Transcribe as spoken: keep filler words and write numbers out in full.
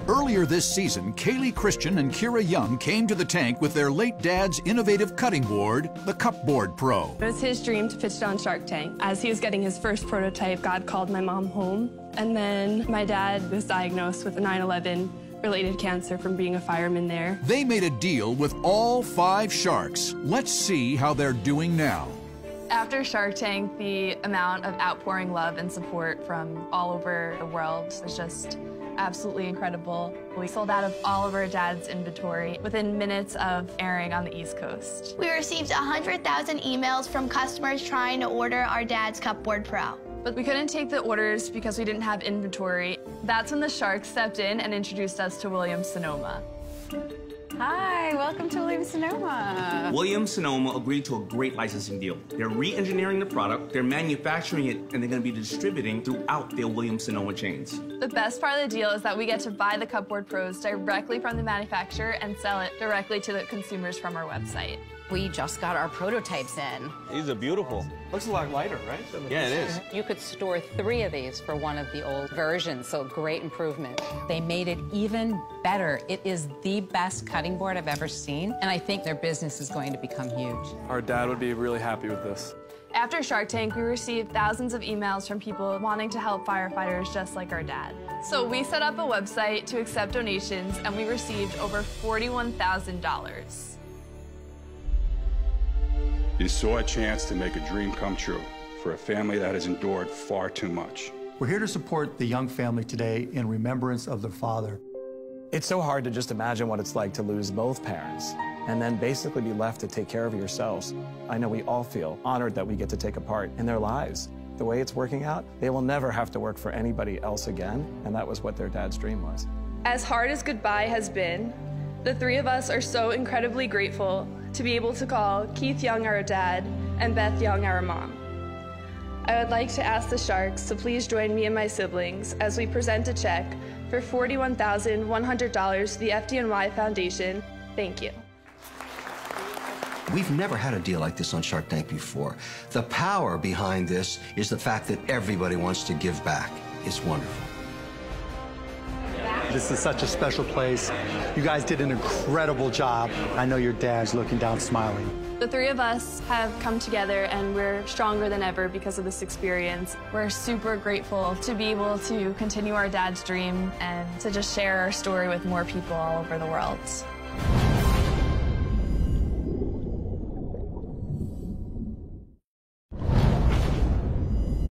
Earlier this season, Kaylee Christian and Kira Young came to the tank with their late dad's innovative cutting board, the Cupboard Pro. It was his dream to pitch it on Shark Tank. As he was getting his first prototype, God called my mom home. And then my dad was diagnosed with nine eleven related cancer from being a fireman there. They made a deal with all five sharks. Let's see how they're doing now. After Shark Tank, the amount of outpouring love and support from all over the world was just absolutely incredible. We sold out of all of our dad's inventory within minutes of airing on the East Coast. We received one hundred thousand emails from customers trying to order our dad's Cupboard Pro. But we couldn't take the orders because we didn't have inventory. That's when the Sharks stepped in and introduced us to Williams-Sonoma. Hi, welcome to Williams-Sonoma. Williams-Sonoma agreed to a great licensing deal. They're re-engineering the product, they're manufacturing it, and they're going to be distributing throughout their Williams-Sonoma chains. The best part of the deal is that we get to buy the Cupboard Pros directly from the manufacturer and sell it directly to the consumers from our website. We just got our prototypes in. These are beautiful. Looks a lot lighter, right? Yeah, it is. You could store three of these for one of the old versions, so great improvement. They made it even better. It is the best cutting board I've ever seen, and I think their business is going to become huge. Our dad would be really happy with this. After Shark Tank, we received thousands of emails from people wanting to help firefighters just like our dad. So we set up a website to accept donations, and we received over forty-one thousand dollars. You saw a chance to make a dream come true for a family that has endured far too much. We're here to support the Young family today in remembrance of their father. It's so hard to just imagine what it's like to lose both parents and then basically be left to take care of yourselves. I know we all feel honored that we get to take a part in their lives. The way it's working out, they will never have to work for anybody else again, and that was what their dad's dream was. As hard as goodbye has been, the three of us are so incredibly grateful to be able to call Keith Young our dad and Beth Young our mom. I would like to ask the Sharks to please join me and my siblings as we present a check for forty-one thousand one hundred dollars to the F D N Y Foundation. Thank you. We've never had a deal like this on Shark Tank before. The power behind this is the fact that everybody wants to give back. It's wonderful. This is such a special place. You guys did an incredible job. I know your dad's looking down smiling. The three of us have come together and we're stronger than ever because of this experience. We're super grateful to be able to continue our dad's dream and to just share our story with more people all over the world.